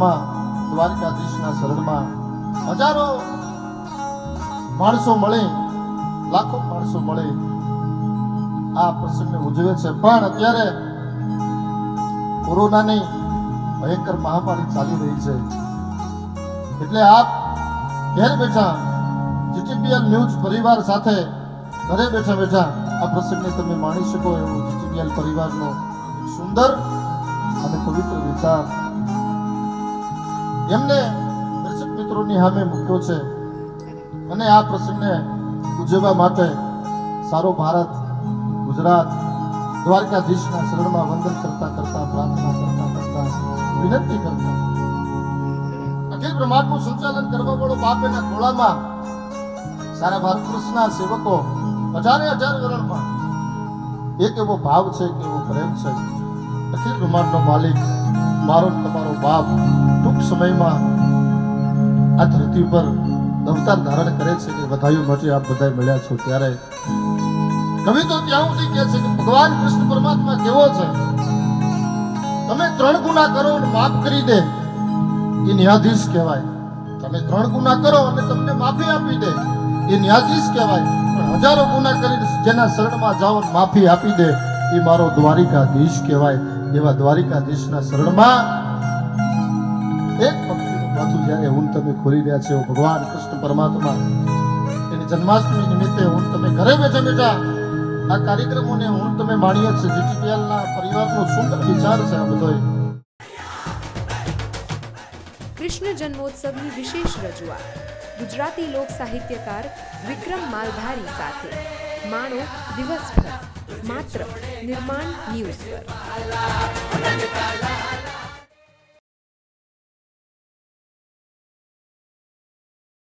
માં દ્વારકાધીશના શરણમાં હજારો માણસો મળે, લાખો માણસો મળે આ પ્રસંગને ઉજવે છે। પણ અત્યારે કોરોનાની ભયંકર મહામારી ચાલી રહી છે, એટલે આપ ઘેર બેઠા જીટીપીએલ ન્યૂઝ પરિવાર સાથે ઘરે બેઠા બેઠા આ પ્રસંગને તમે માણી શકો એવો જીટીપીએલ પરિવારનો સુંદર અને પવિત્ર વિચાર એમને દર્શક મિત્રોની સામે મૂક્યો છે। અને આ પ્રસંગને ઉજવવા માટે સારો ભારત ગુજરાત દ્વારકાધીશના શરણમાં વંદન કરતા કરતા, પ્રાર્થના કરતા કરતા, વિનંતી કરતા અખિલ બ્રહ્માંડનું સંચાલન કરવા વાળો બાપ એના ખોળામાં સારા ભારત વર્ષના સેવકો હજારે હજાર વરણમાં એક એવો ભાવ છે કે એવો પ્રેમ છે। અખિલ બ્રહ્માંડનો માલિક મારો તમારો બાપ ટૂંક સમયમાં આ ધરતી પર અવતાર ધારણ કરે છે કે વધાયું માટે આપ બધા મળ્યા છો। ત્યારે કવિ તો ત્યાં સુધી કહે છે કે ભગવાન કૃષ્ણ પરમાત્મા કેવો છે, તમે 3 ગુના કરો અને માફ કરી દે એ ન્યાયાધીશ કહેવાય। તમે 3 ગુના કરો અને તમને માફી આપી દે એ ન્યાયાધીશ કહેવાય। પણ હજારો ગુના કરીને જેના શરણમાં જાઓ માફી આપી દે એ મારો દ્વારિકાધીશ કહેવાય। એવા દ્વારિકાધીશના શરણમાં એક ભક્તિનું માથું જ્યારે હું તમે ખોલી રહ્યા છે ભગવાન કૃષ્ણ પરમાત્મા એની જન્માષ્ટમી નિમિત્તે હું તમે ઘરે બેઠા બેઠા આ કાર્યક્રમોને હું તમે માણીએ છે। જીટીપીએલના પરિવારનો સુંદર વિચાર છે આ બધો। કૃષ્ણ જન્મોત્સવની વિશેષ રજૂઆત ગુજરાતી લોક સાહિત્યકાર વિક્રમ માલધારી સાથે માણો દિવસભર માત્ર નિર્માણ ન્યૂઝ પર।